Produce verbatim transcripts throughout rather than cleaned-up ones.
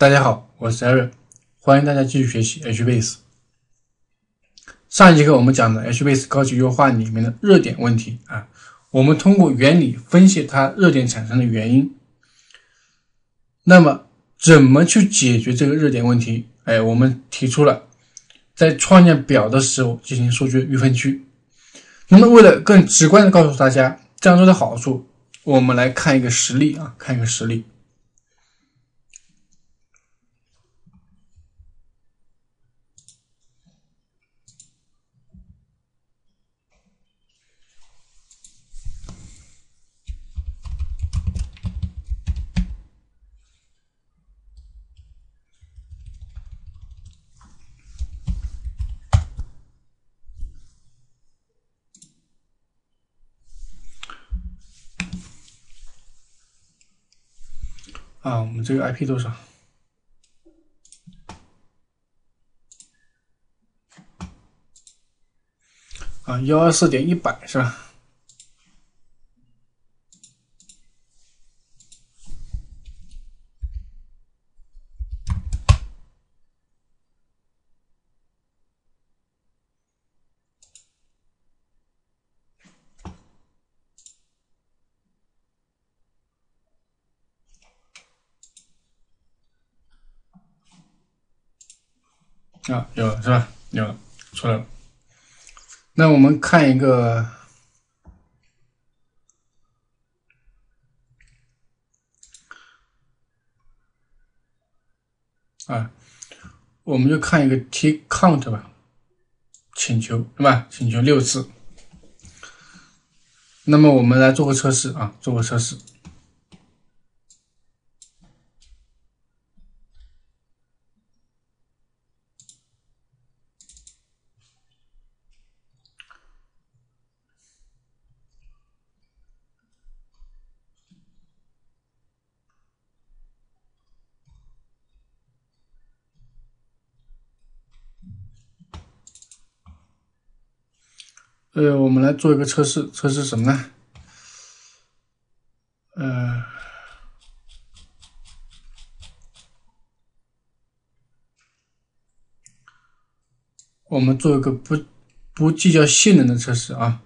大家好，我是 Aaron， 欢迎大家继续学习 H base。上一节课我们讲的 H base 高级优化里面的热点问题啊，我们通过原理分析它热点产生的原因。那么怎么去解决这个热点问题？哎，我们提出了在创建表的时候进行数据预分区。那么为了更直观的告诉大家这样做的好处，我们来看一个实例啊，看一个实例。啊，我们这个 I P 多少？啊， 一二四点一百是吧？啊，有了是吧？有了，出来了。那我们看一个，啊，我们就看一个 T count 吧，请求对吧？请求六次。那么我们来做个测试啊，做个测试。呃，我们来做一个测试，测试什么呢？呃，我们做一个不不计较性能的测试啊。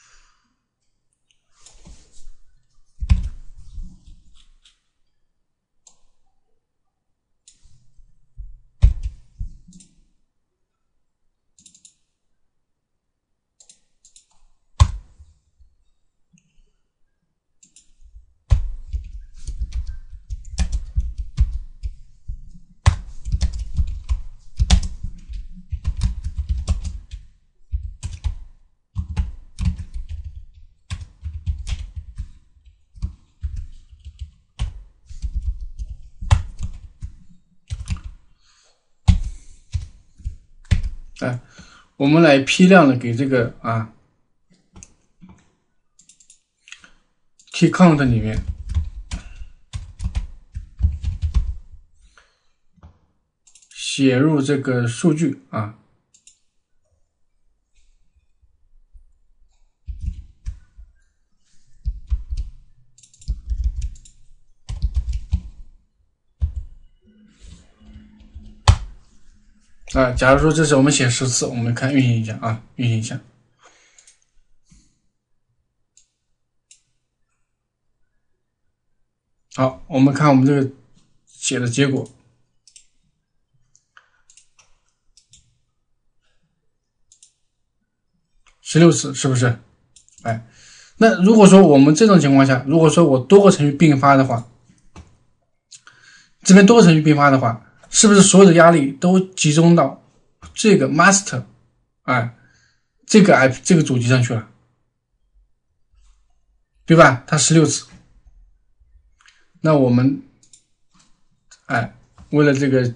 哎，我们来批量的给这个啊 T count 里面写入这个数据啊。啊，假如说这是我们写十次，我们看运行一下啊，运行一下。好，我们看我们这个写的结果，十六次是不是？哎，那如果说我们这种情况下，如果说我多个程序并发的话，这边多个程序并发的话，是不是所有的压力都集中到这个 master， 哎，这个 I P 这个主机上去了，对吧？它十六次。那我们，哎，为了这个，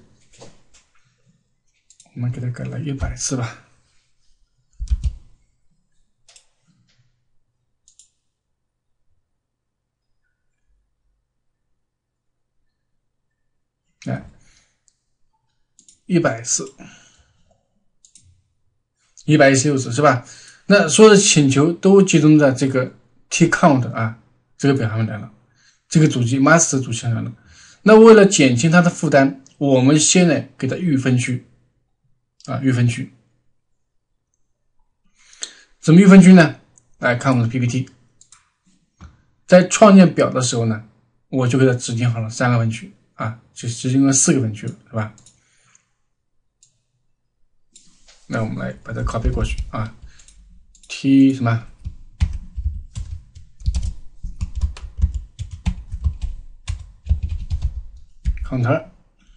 我们给它改了一百次吧。哎，一百次，一百一十六次是吧？那所有的请求都集中在这个 T count 啊这个表上面来了，这个主机 master 主机上来了。那为了减轻它的负担， 我们先呢给它预分区啊，预分区。怎么预分区呢？来看我们的 P P T， 在创建表的时候呢，我就给它指定好了三个分区啊，就指定了四个分区了，是吧？那我们来把它 copy 过去啊 ，T 什么 ，Ctrl。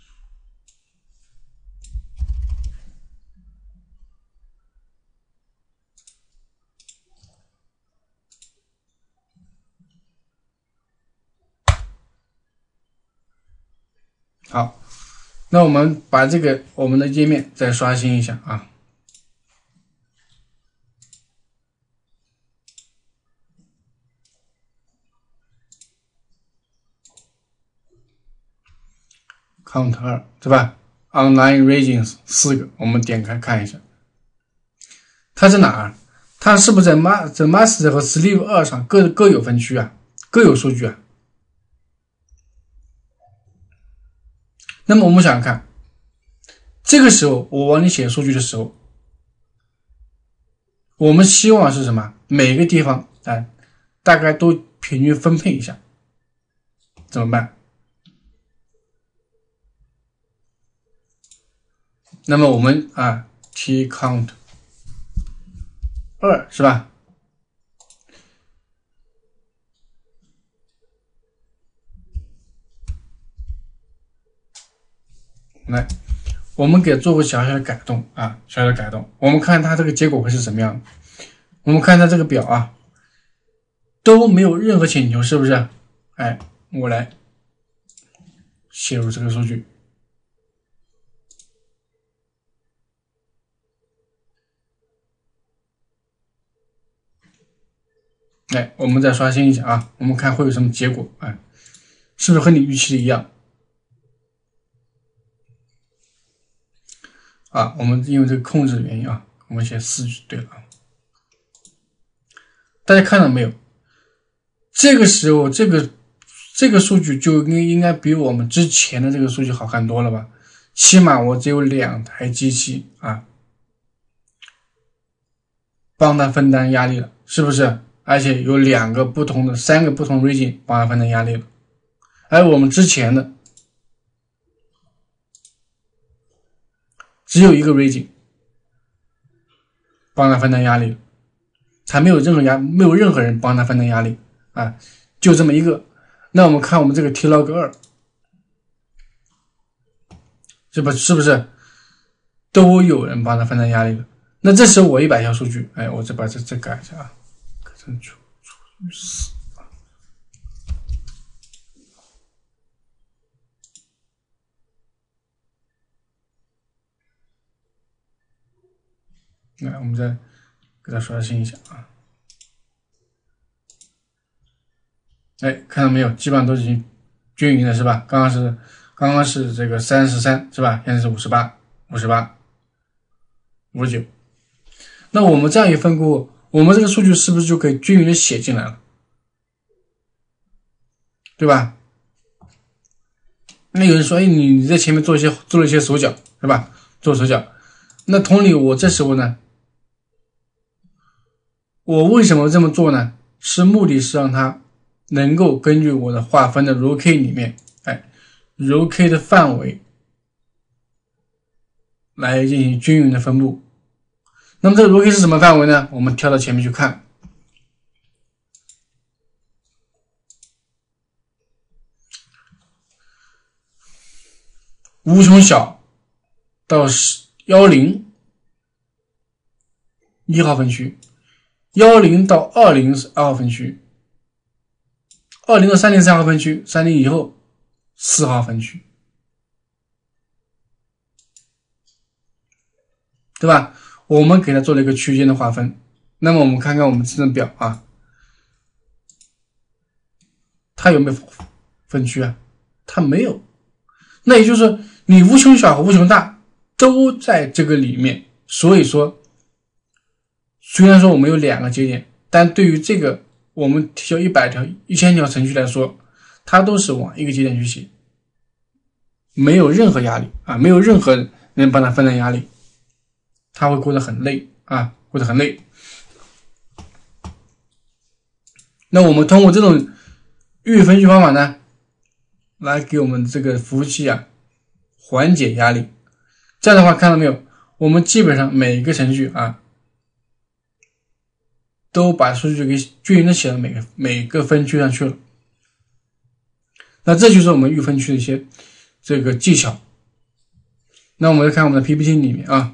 好，那我们把这个我们的页面再刷新一下啊。Count 二，对吧 ？Online regions 四个，我们点开看一下，它在哪儿？它是不是在 master master 和 sleeve 二上各各有分区啊？各有数据啊？那么我们想想看，这个时候我往里写数据的时候，我们希望是什么？每个地方啊、哎，大概都平均分配一下，怎么办？那么我们啊 ，t count 二是吧？来，我们给做个小小的改动啊，小小的改动。我们看它这个结果会是什么样的？我们看它这个表啊，都没有任何请求，是不是？哎，我来写入这个数据。哎，我们再刷新一下啊，我们看会有什么结果？哎，是不是和你预期的一样？啊，我们因为这个控制的原因啊，我们写四就对了啊。大家看到没有？这个时候，这个这个数据就应应该比我们之前的这个数据好看多了吧？起码我只有两台机器啊，帮他分担压力了，是不是？而且有两个不同的、三个不同 region 帮他分担压力了，而我们之前的只有一个 region 帮他分担压力了，他没有任何压，没有任何人帮他分担压力啊，就这么一个。那我们看我们这个 T log 二，这不是不是都有人帮他分担压力了？那这时候我一百条数据，哎，我再把这这改一下啊，改成除除以四。来，我们再给它刷新一下啊。哎，看到没有？基本上都已经均匀了，是吧？刚刚是刚刚是这个三十三，是吧？现在是五十八，五十八，五十九。那我们这样一分过，我们这个数据是不是就可以均匀的写进来了？对吧？那有人说，哎，你你在前面做一些做了一些手脚，是吧？做手脚。那同理，我这时候呢，我为什么这么做呢？是目的是让它能够根据我的划分的 row K 里面，哎 ，row K 的范围来进行均匀的分布。那么这个 row K 是什么范围呢？我们跳到前面去看，无穷小到幺零一号分区，幺零到二零是二号分区，二零到三零三号分区，三零以后四号分区，对吧？我们给它做了一个区间的划分。那么我们看看我们这张表啊，它有没有分区啊？它没有。那也就是说，你无穷小和无穷大都在这个里面。所以说，虽然说我们有两个节点，但对于这个我们提交一百条、一千条程序来说，它都是往一个节点去写。 没有任何压力啊，没有任何人帮他分担压力，他会过得很累啊，过得很累。那我们通过这种预分区方法呢，来给我们这个服务器啊缓解压力。这样的话，看到没有，我们基本上每一个程序啊都把数据给均匀的写到每个每个分区上去了。那这就是我们预分区的一些这个技巧。那我们来看我们的 P P T 里面啊，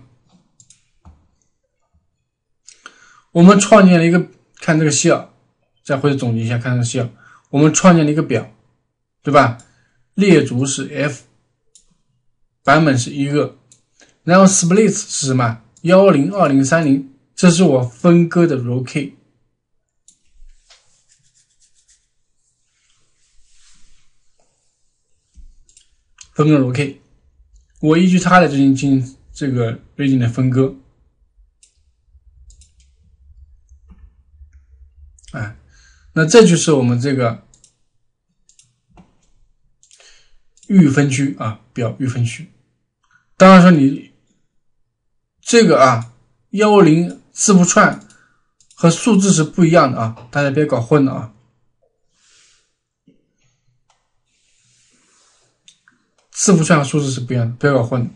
我们创建了一个，看这个希尔，再回头总结一下，看这个希尔，我们创建了一个表，对吧？列族是 F， 版本是一个，然后 splits 是什么？一零二零三零，这是我分割的 row K。分割 row K， 我依据它来进行进行这个背景的分割。哎，那这就是我们这个预分区啊，表预分区。当然说你这个啊一零字符串和数字是不一样的啊，大家别搞混了啊。字符串和数字是不一样的，不要搞混。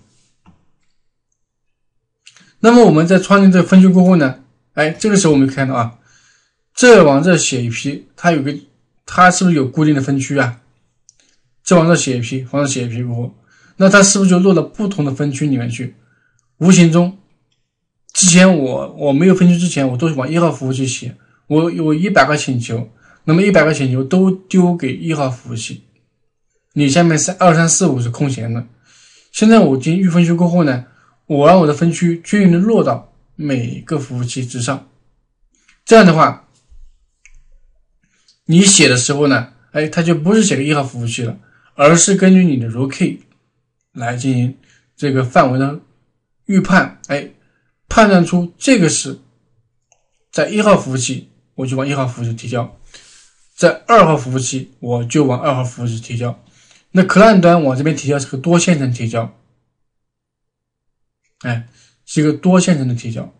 那么我们在创建这个分区过后呢，哎，这个时候我们看到啊，这往这写一批，它有个，它是不是有固定的分区啊？这往这写一批，往这写一批过后，那它是不是就落到不同的分区里面去？无形中，之前我我没有分区之前，我都是往一号服务器写，我有一百个请求，那么一百个请求都丢给一号服务器。你下面三二三四五是空闲的，现在我进行预分区过后呢，我让我的分区均匀的落到每个服务器之上。这样的话，你写的时候呢，哎，它就不是写给一号服务器了，而是根据你的 row K 来进行这个范围的预判，哎，判断出这个是在一号服务器，我就往一号服务器提交；在二号服务器，我就往二号服务器提交。那 client 端往这边提交是个多线程提交，哎，是一个多线程的提交。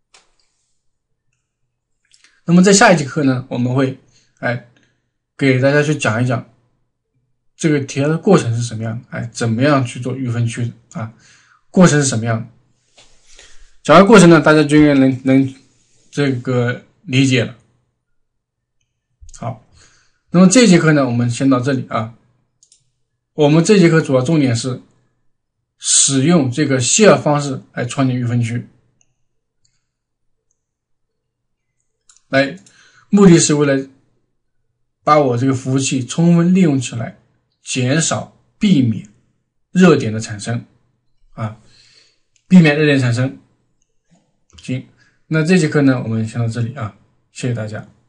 那么在下一节课呢，我们会哎给大家去讲一讲这个提交的过程是什么样的，哎，怎么样去做预分区的啊？过程是什么样的？讲完过程呢，大家就应该能能这个理解了。好，那么这节课呢，我们先到这里啊。我们这节课主要重点是使用这个希尔方式来创建预分区，来目的是为了把我这个服务器充分利用起来，减少避免热点的产生啊，避免热点产生。行，那这节课呢，我们先到这里啊，谢谢大家。